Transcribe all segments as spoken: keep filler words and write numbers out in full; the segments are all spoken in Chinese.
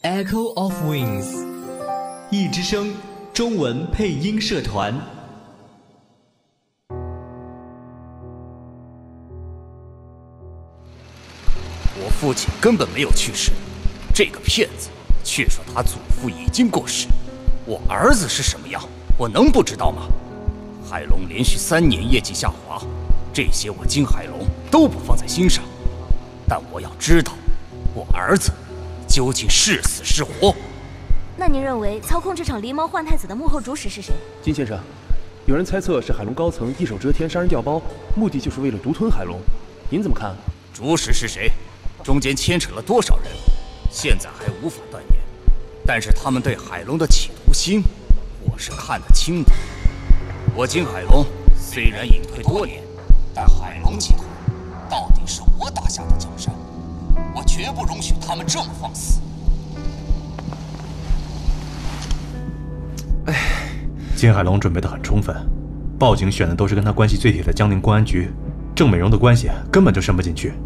Echo of Wings， 一之声中文配音社团。 我父亲根本没有去世，这个骗子却说他祖父已经过世。我儿子是什么样，我能不知道吗？海龙连续三年业绩下滑，这些我金海龙都不放在心上。但我要知道，我儿子究竟是死是活。 那您认为操控这场狸猫换太子的幕后主使是谁？ 金先生，有人猜测是海龙高层一手遮天杀人调包，目的就是为了独吞海龙，您怎么看？ 主使是谁？中间牵扯了多少人？现在还无法断言。但是他们对海龙的企图心，我是看得清的。我金海龙虽然隐退多年，但海龙集团到底是我打下的江山，我绝不容许他们这么放肆。 哎，金海龙准备得很充分，报警选的都是跟他关系最铁的江宁公安局，郑美容的关系根本就伸不进去。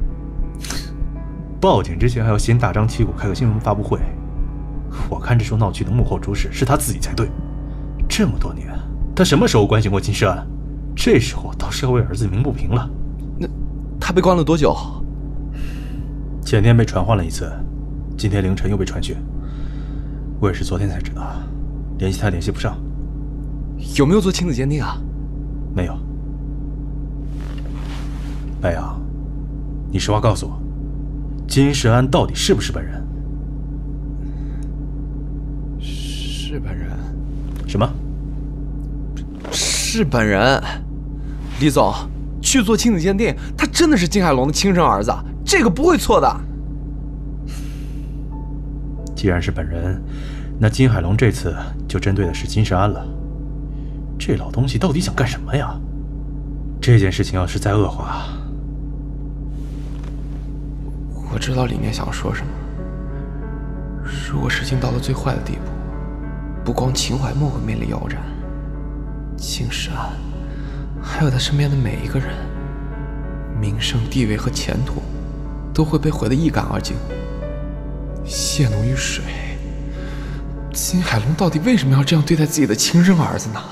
报警之前还要先大张旗鼓开个新闻发布会，我看这出闹剧的幕后主使是他自己才对。这么多年，他什么时候关心过金世安？这时候倒是要为儿子鸣不平了。 那他被关了多久？ 前天被传唤了一次，今天凌晨又被传讯。我也是昨天才知道，联系他联系不上。 有没有做亲子鉴定啊？ 没有。白杨，你实话告诉我，金世安到底是不是本人？ 是本人。 什么？ 是本人。李总，去做亲子鉴定，他真的是金海龙的亲生儿子，这个不会错的。 既然是本人，那金海龙这次就针对的是金世安了。这老东西到底想干什么呀？这件事情要是再恶化…… 我知道里面想说什么。如果事情到了最坏的地步，不光秦淮墨会面临腰斩，金世安还有他身边的每一个人，名声、地位和前途都会被毁得一干二净，血浓于水。金海龙到底为什么要这样对待自己的亲生儿子呢？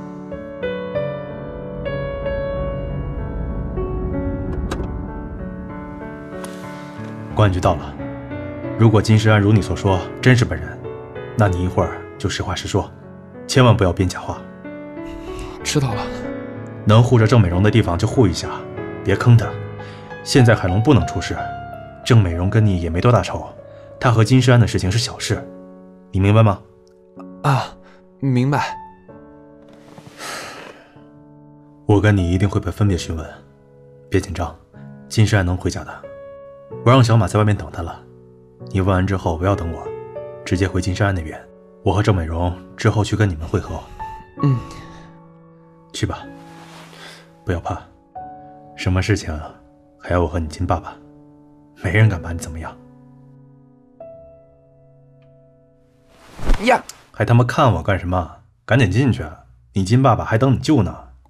公安局到了，如果金世安如你所说真是本人，那你一会儿就实话实说，千万不要编假话。 知道了。 能护着郑美容的地方就护一下，别坑她。现在海龙不能出事，郑美容跟你也没多大仇，她和金世安的事情是小事，你明白吗？ 啊，明白。 我跟你一定会被分别询问，别紧张，金世安能回家的。我让小马在外面等他了，你问完之后不要等我，直接回金世安那边，我和郑美容之后去跟你们会合。 嗯， 去吧，不要怕，什么事情还要我和你金爸爸，没人敢把你怎么样。 呀， 还他妈看我干什么？赶紧进去，你金爸爸还等你救呢。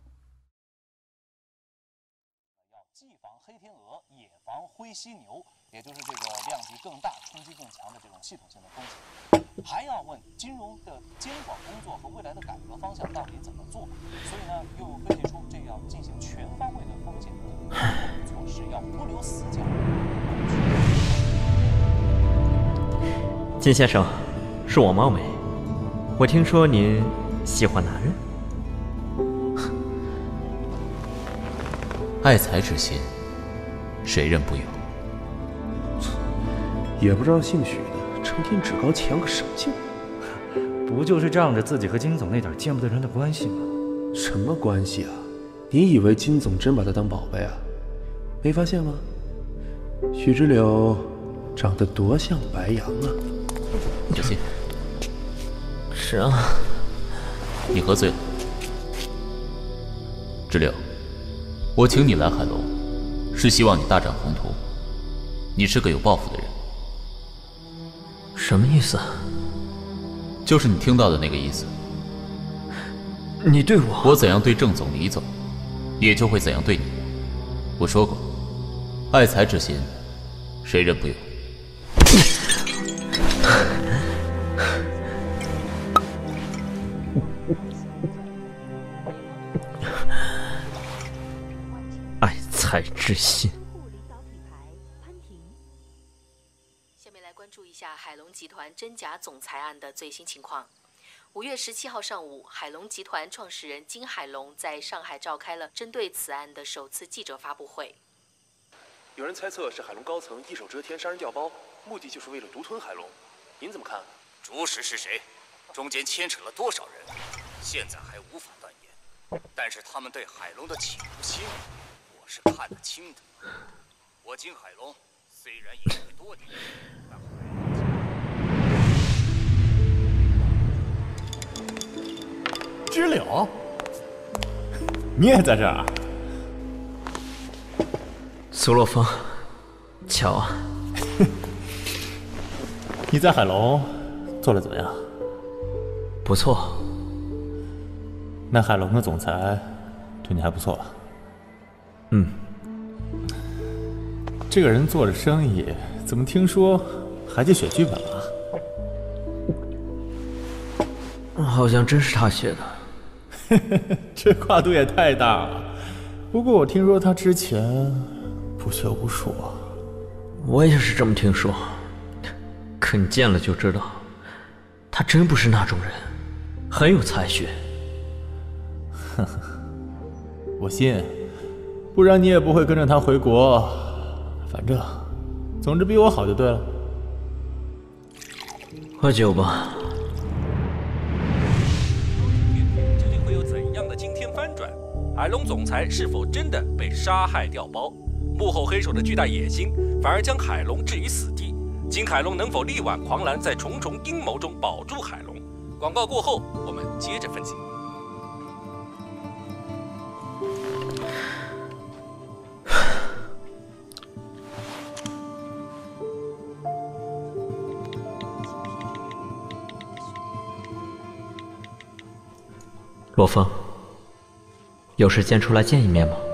要既防黑天鹅，也防灰犀牛，也就是这个量级更大、冲击更强的这种系统性的风险。还要问金融的监管工作和未来的改革方向到底怎么做，所以呢，又分析出这要进行全方位的风险的措施，要不留死角。 金先生，恕我冒昧，我听说您喜欢男人。 爱才之心，谁人不有？ 也不知道姓许的成天趾高气扬个什么劲。 不就是仗着自己和金总那点见不得人的关系吗？ 什么关系啊？你以为金总真把他当宝贝啊？没发现吗？许知柳长得多像白羊啊！ 小心。 是啊。 你喝醉了。知柳，我请你来海龙，是希望你大展宏图。你是个有抱负的人。 什么意思？ 就是你听到的那个意思。 你对我…… 我怎样对郑总、李总，也就会怎样对你。我说过，爱才之心，谁人不有？ 来关注一下海龙集团真假总裁案的最新情况。五月十七号上午，海龙集团创始人金海龙在上海召开了针对此案的首次记者发布会。 有人猜测是海龙高层一手遮天杀人调包，目的就是为了独吞海龙。您怎么看？ 主使是谁？中间牵扯了多少人？现在还无法断言。但是他们对海龙的企图心，我是看得清的。我金海龙虽然隐退多年，但知柳，你也在这儿啊？ 苏洛风，巧啊！ 你在海龙做得怎么样？ 不错。 那海龙的总裁对你还不错吧？ 嗯。 这个人做着生意，怎么听说还得写剧本了？ 好像真是他写的。 这跨度也太大了。不过我听说他之前不学无术啊。 我也是这么听说，可你见了就知道，他真不是那种人，很有才学。 呵呵，我信，不然你也不会跟着他回国。反正，总之比我好就对了。 喝酒吧。 究竟会有怎样的惊天翻转？海龙总裁是否真的被杀害调包？幕后黑手的巨大野心，反而将海龙置于死地。金海龙能否力挽狂澜，在重重阴谋中保住海龙？广告过后，我们接着分析。 罗峰，有时间出来见一面吗？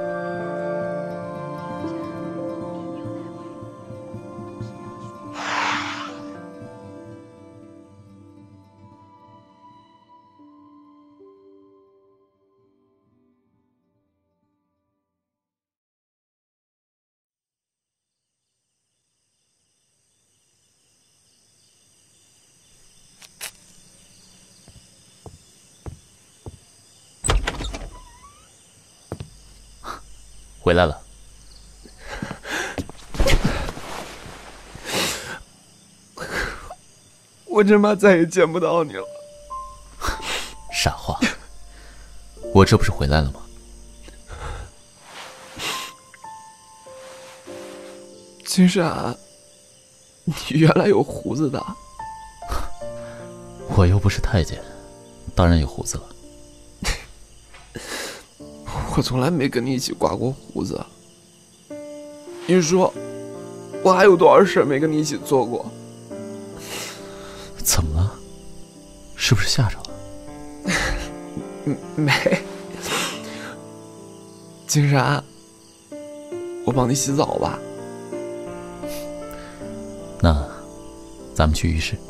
回来了。 我真怕再也见不到你了。 傻话，我这不是回来了吗？ 金山，你原来有胡子的。 我又不是太监，当然有胡子了。 我从来没跟你一起刮过胡子。你说，我还有多少事没跟你一起做过？ 怎么了？是不是吓着了？ 没。金山，我帮你洗澡吧。 那，咱们去浴室。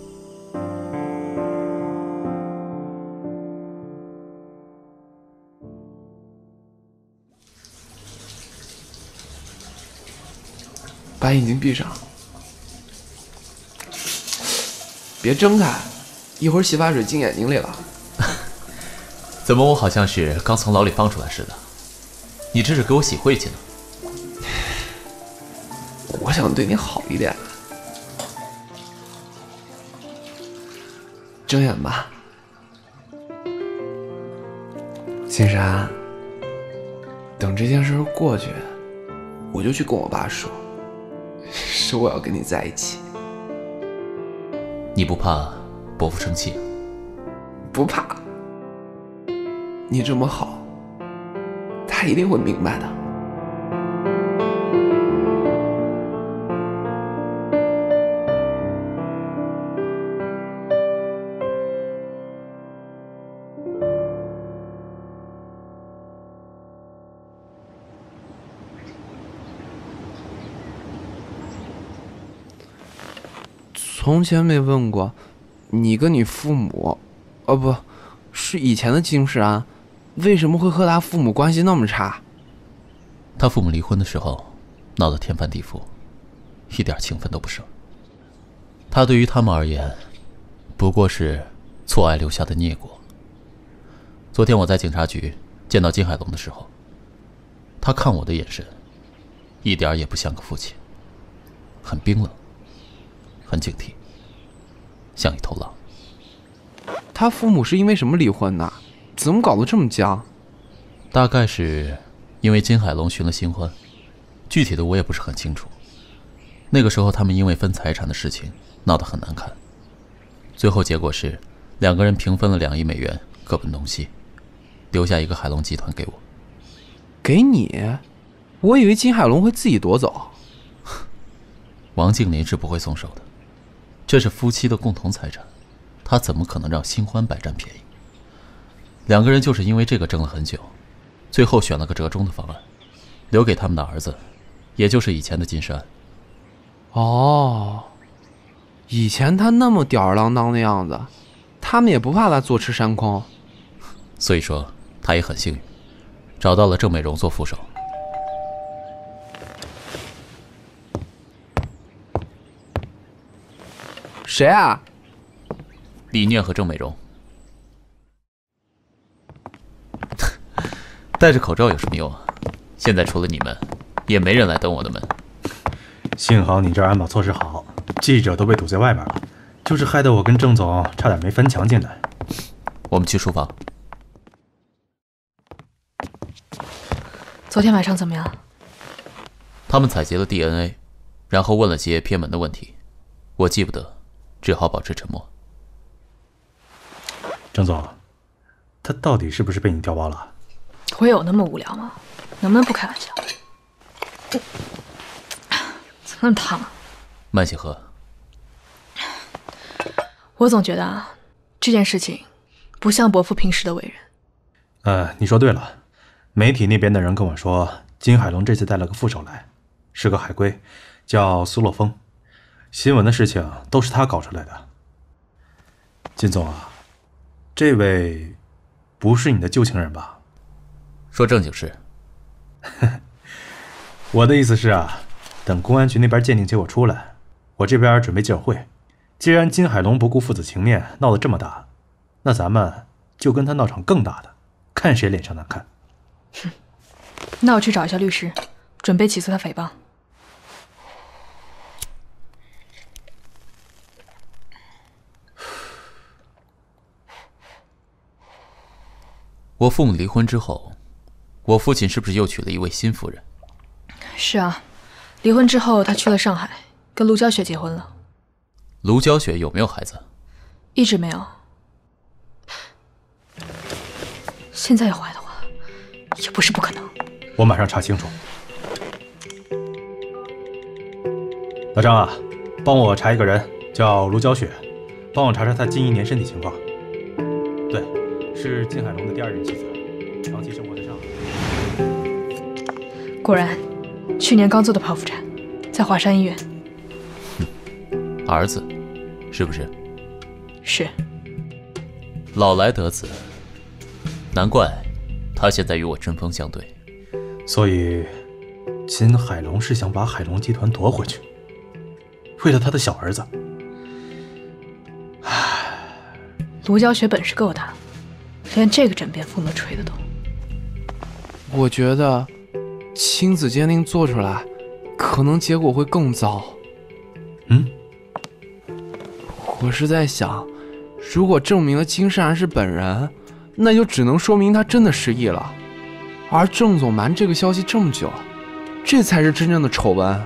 把眼睛闭上，别睁开，一会儿洗发水进眼睛里了。 怎么我好像是刚从牢里放出来似的？你这是给我洗晦气呢？ 我想对你好一点。睁眼吧，金山。等这件事过去，我就去跟我爸说。说我要跟你在一起。 你不怕伯父生气？ 不怕。你这么好，他一定会明白的。从前没问过，你跟你父母，哦不，是以前的金世安，为什么会和他父母关系那么差？ 他父母离婚的时候，闹得天翻地覆，一点情分都不剩。 他对于他们而言，不过是错爱留下的孽果。昨天我在警察局见到金海龙的时候，他看我的眼神，一点也不像个父亲，很冰冷，很警惕，像一头狼。 他父母是因为什么离婚的？怎么搞得这么僵？ 大概是因为金海龙寻了新欢，具体的我也不是很清楚。那个时候他们因为分财产的事情闹得很难看，最后结果是两个人平分了两亿美元，各奔东西，留下一个海龙集团给我。 给你？我以为金海龙会自己夺走。 王静林是不会松手的，这是夫妻的共同财产，他怎么可能让新欢白占便宜？两个人就是因为这个争了很久，最后选了个折中的方案，留给他们的儿子，也就是以前的金山。 哦，以前他那么吊儿郎当的样子，他们也不怕他坐吃山空。 所以说他也很幸运，找到了郑美荣做副手。 谁啊？ 李念和郑美荣。戴着口罩有什么用啊？现在除了你们，也没人来登我的门。 幸好你这儿安保措施好，记者都被堵在外面了，就是害得我跟郑总差点没翻墙进来。 我们去书房。 昨天晚上怎么样？ 他们采集了 D N A， 然后问了些偏门的问题，我记不得，只好保持沉默。 郑总，他到底是不是被你调包了？ 我有那么无聊吗？能不能不开玩笑？怎么那么烫啊？ 慢些喝。 我总觉得啊，这件事情不像伯父平时的为人。 呃，你说对了，媒体那边的人跟我说，金海龙这次带了个副手来，是个海归，叫苏洛风。新闻的事情都是他搞出来的。金总啊，这位不是你的旧情人吧？ 说正经事。 我的意思是啊，等公安局那边鉴定结果出来，我这边准备记者会。既然金海龙不顾父子情面，闹得这么大，那咱们就跟他闹场更大的，看谁脸上难看。 哼，那我去找一下律师，准备起诉他诽谤。 我父母离婚之后，我父亲是不是又娶了一位新夫人？ 是啊，离婚之后他去了上海，跟卢娇雪结婚了。 卢娇雪有没有孩子？ 一直没有。现在要怀的话，也不是不可能。 我马上查清楚。老张啊，帮我查一个人，叫卢娇雪，帮我查查她近一年身体情况。对，是金海龙的第二任妻子，长期生活在上海。 果然，去年刚做的剖腹产，在华山医院。 儿子，是不是？ 是。 老来得子，难怪他现在与我针锋相对。 所以，金海龙是想把海龙集团夺回去，为了他的小儿子。 唉，卢娇雪本事够大，连这个枕边风都吹得动。 我觉得亲子鉴定做出来，可能结果会更糟。 嗯？ 我是在想，如果证明了金善然是本人，那就只能说明他真的失忆了。而郑总瞒这个消息这么久，这才是真正的丑闻。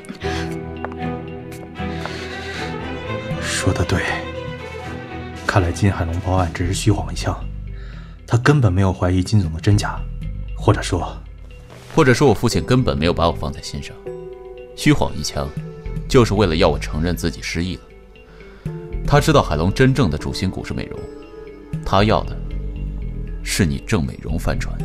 说得对，看来金海龙报案只是虚晃一枪，他根本没有怀疑金总的真假，或者说， 或者说我父亲根本没有把我放在心上，虚晃一枪，就是为了要我承认自己失忆了。他知道海龙真正的主心骨是美容，他要的是你郑美容翻船。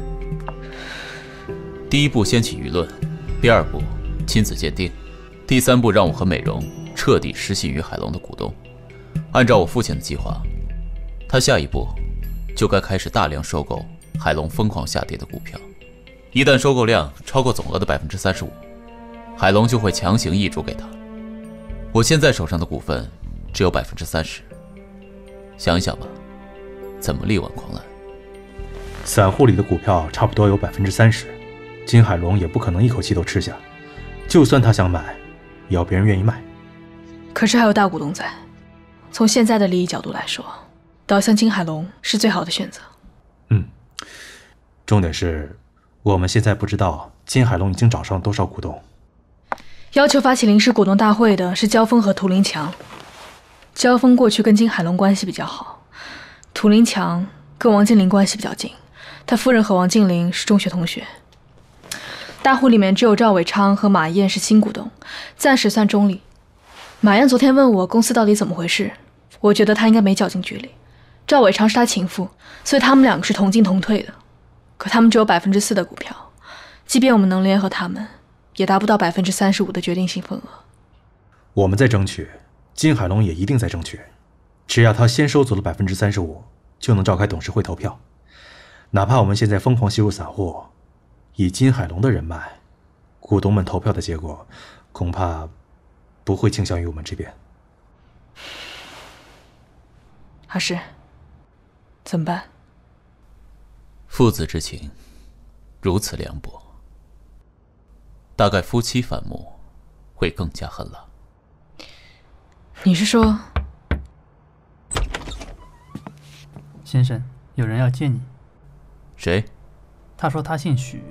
第一步掀起舆论，第二步亲子鉴定，第三步让我和美容彻底失信于海龙的股东。按照我父亲的计划，他下一步就该开始大量收购海龙疯狂下跌的股票。一旦收购量超过总额的 百分之三十五， 海龙就会强行易主给他。我现在手上的股份只有百分之三十。想一想吧，怎么力挽狂澜？ 散户里的股票差不多有百分之三十，金海龙也不可能一口气都吃下，就算他想买，也要别人愿意卖。 可是还有大股东在，从现在的利益角度来说，倒向金海龙是最好的选择。 嗯，重点是，我们现在不知道金海龙已经找上了多少股东。 要求发起临时股东大会的是焦峰和涂林强。焦峰过去跟金海龙关系比较好，涂林强跟王健林关系比较近，他夫人和王健林是中学同学。大户里面只有赵伟昌和马燕是新股东，暂时算中立。马燕昨天问我公司到底怎么回事，我觉得他应该没搅进局里。赵伟昌是他情妇，所以他们两个是同进同退的。可他们只有百分之四的股票，即便我们能联合他们，也达不到百分之三十五的决定性份额。 我们在争取，金海龙也一定在争取。只要他先收足了百分之三十五，就能召开董事会投票。哪怕我们现在疯狂吸入散户，以金海龙的人脉，股东们投票的结果，恐怕不会倾向于我们这边。 阿诗，怎么办？ 父子之情如此凉薄，大概夫妻反目会更加狠辣。 你是说？ 先生，有人要见你。 谁？ 他说他姓许。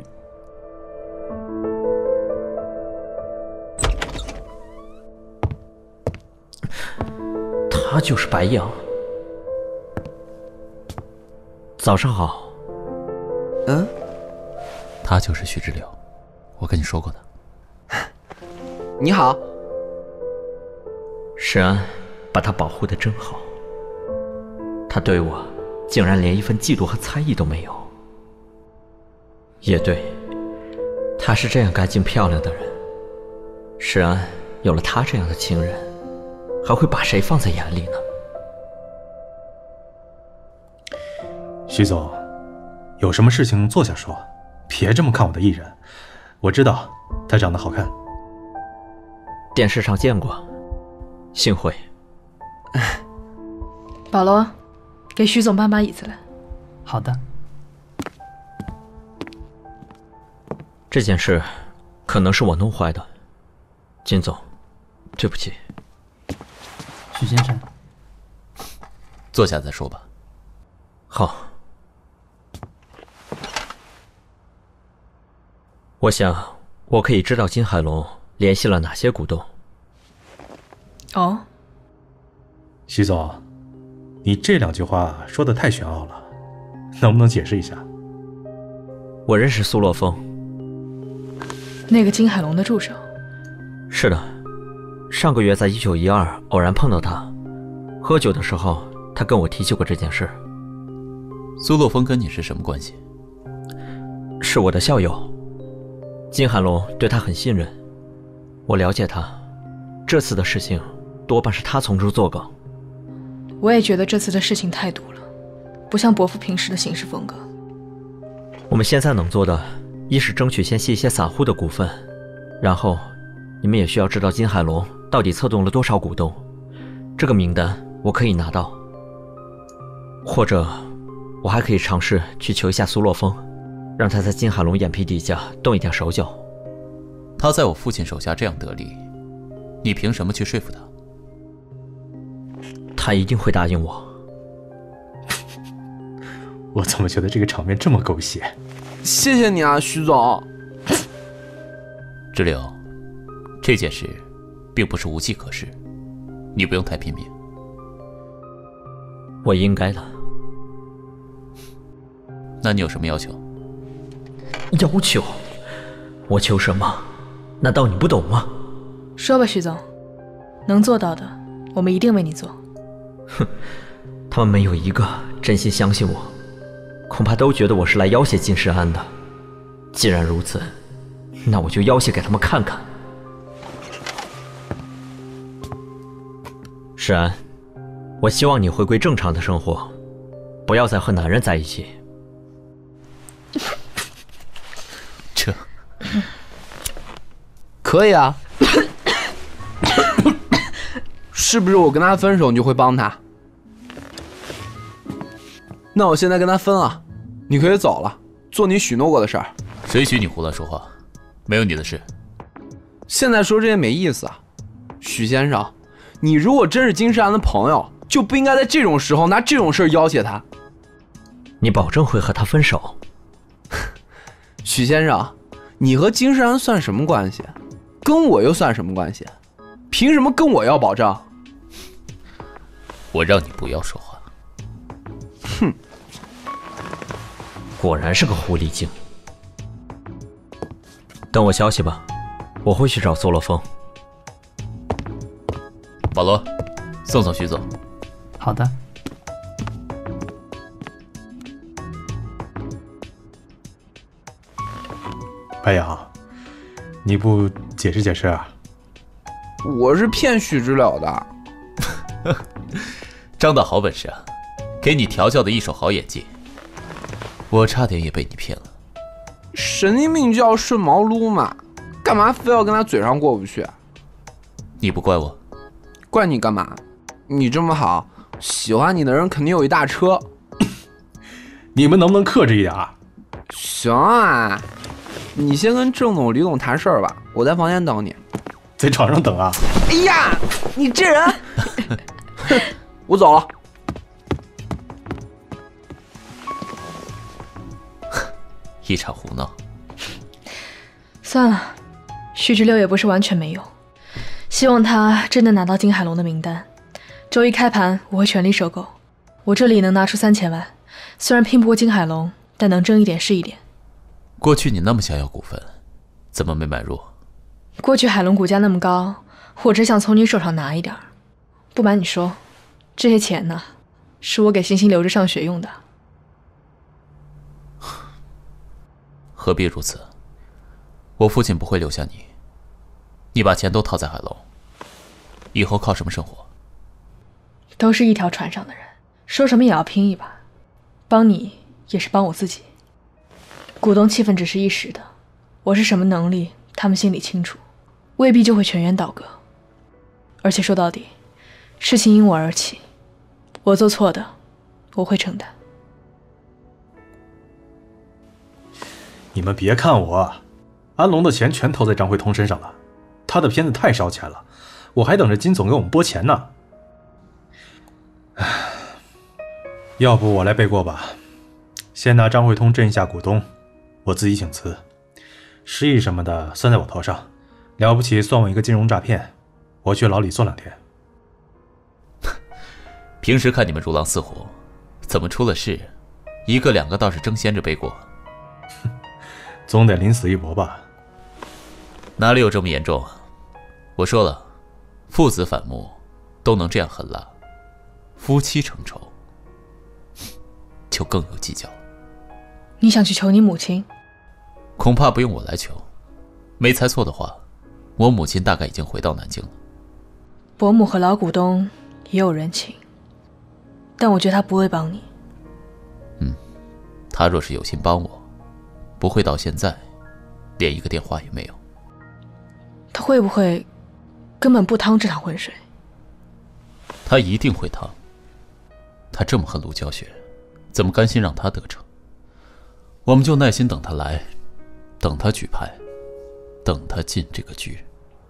他就是白杨。早上好。 嗯， 他就是许知柳，我跟你说过的。 你好。 石安把他保护得真好，他对我竟然连一份嫉妒和猜疑都没有。也对，她是这样干净漂亮的人，石安有了她这样的情人，还会把谁放在眼里呢？ 徐总，有什么事情坐下说，别这么看我的艺人。我知道他长得好看， 电视上见过。幸会。 保罗，给徐总搬把椅子来。 好的。 这件事可能是我弄坏的，金总，对不起。 许先生， 坐下再说吧。 好。我想我可以知道金海龙联系了哪些股东。 哦， 徐总，你这两句话说得太玄奥了，能不能解释一下？ 我认识苏洛风， 那个金海龙的助手。 是的，上个月在一九一二偶然碰到他，喝酒的时候他跟我提起过这件事。 苏洛风跟你是什么关系？ 是我的校友，金海龙对他很信任，我了解他，这次的事情多半是他从中作梗。 我也觉得这次的事情太毒了，不像伯父平时的行事风格。 我们现在能做的，一是争取先吸一些散户的股份，然后你们也需要知道金海龙到底策动了多少股东，这个名单我可以拿到。或者我还可以尝试去求一下苏洛风，让他在金海龙眼皮底下动一点手脚。 他在我父亲手下这样得力，你凭什么去说服他？ 他一定会答应我。 我怎么觉得这个场面这么狗血？ 谢谢你啊，徐总。 知柳，这件事并不是无计可施，你不用太拼命。 我应该的。 那你有什么要求？ 要求？我求什么？难道你不懂吗？ 说吧，徐总，能做到的，我们一定为你做。 哼，他们没有一个真心相信我，恐怕都觉得我是来要挟金世安的。既然如此，那我就要挟给他们看看。世安，我希望你回归正常的生活，不要再和男人在一起。 这可以啊。 是不是我跟他分手你就会帮他？那我现在跟他分了，你可以走了，做你许诺过的事儿。 谁许你胡乱说话？没有你的事。 现在说这些没意思啊，许先生，你如果真是金世安的朋友，就不应该在这种时候拿这种事儿要挟他。 你保证会和他分手？ 许先生，你和金世安算什么关系？跟我又算什么关系？凭什么跟我要保证？ 我让你不要说话。 哼， 果然是个狐狸精。等我消息吧，我会去找苏洛风。 保罗，送送徐总。 好的。 白杨，你不解释解释啊？ 我是骗许知了的。 张大好本事啊，给你调教的一手好演技。我差点也被你骗了。 神经病就要顺毛撸嘛，干嘛非要跟他嘴上过不去？ 你不怪我？ 怪你干嘛？你这么好，喜欢你的人肯定有一大车。 你们能不能克制一点啊？ 行啊，你先跟郑总、李总谈事儿吧，我在房间等你。 在床上等啊？ 哎呀，你这人！我走了。 一场胡闹。 算了，许知六也不是完全没有。希望他真的拿到金海龙的名单。周一开盘，我会全力收购。我这里能拿出三千万，虽然拼不过金海龙，但能挣一点是一点。 过去你那么想要股份，怎么没买入？ 过去海龙股价那么高，我只想从你手上拿一点。不瞒你说，这些钱呢，是我给星星留着上学用的。 何必如此？我父亲不会留下你，你把钱都掏在海龙，以后靠什么生活？ 都是一条船上的人，说什么也要拼一把。帮你也是帮我自己。股东气氛只是一时的，我是什么能力，他们心里清楚，未必就会全员倒戈。而且说到底，事情因我而起，我做错的，我会承担。 你们别看我，安龙的钱全投在张慧通身上了，他的片子太烧钱了，我还等着金总给我们拨钱呢。唉，要不我来背锅吧，先拿张慧通镇一下股东，我自己请辞，失忆什么的算在我头上，了不起算我一个金融诈骗，我去牢里坐两天。 平时看你们如狼似虎，怎么出了事，一个两个倒是争先着背锅。 总得临死一搏吧？ 哪里有这么严重啊？我说了，父子反目都能这样狠辣，夫妻成仇就更有计较了。 你想去求你母亲？ 恐怕不用我来求。没猜错的话，我母亲大概已经回到南京了。 伯母和老股东也有人情，但我觉得他不会帮你。 嗯，他若是有心帮我，不会到现在连一个电话也没有。 他会不会根本不趟这场浑水？ 他一定会趟。他这么恨陆教学，怎么甘心让他得逞？我们就耐心等他来，等他举牌，等他进这个局。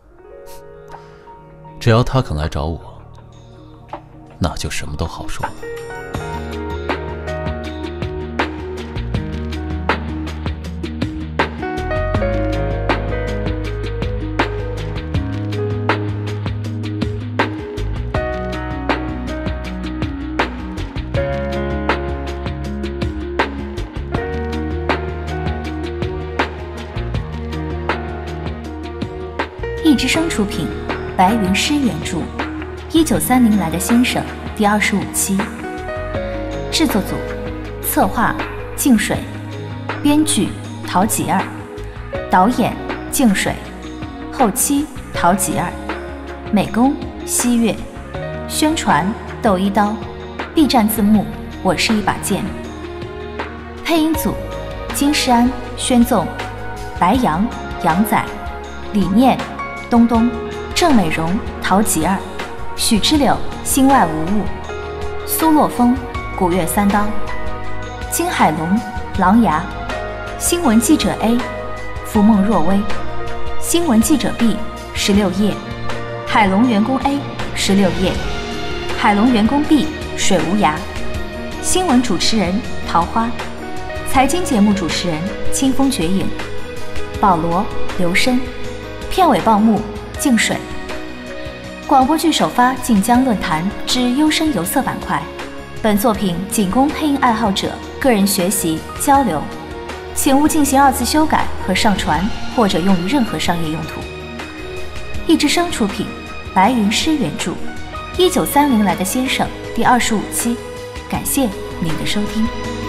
只要他肯来找我，那就什么都好说了。 一之声出品，白云诗原著，《一九三零来的先生》第二十五期。制作组：策划静水，编剧陶吉儿，导演静水，后期陶吉儿，美工西月，宣传窦一刀 ，B 站字幕我是一把剑。配音组：金世安、宣纵，白杨、杨仔，李念。东东、郑美容、陶吉儿， 许知柳心外无物，苏洛风古月三刀，金海龙狼牙，新闻记者 A 浮梦若微，新闻记者 B 十六夜，海龙员工 A 十六夜，海龙员工 B 水无涯，新闻主持人桃花，财经节目主持人清风绝影，保罗刘深，片尾报幕静水。广播剧首发晋江论坛之优声游色板块，本作品仅供配音爱好者个人学习交流，请勿进行二次修改和上传，或者用于任何商业用途。一之声出品，白云诗原著，一九三零来的先生第二十五期，感谢您的收听。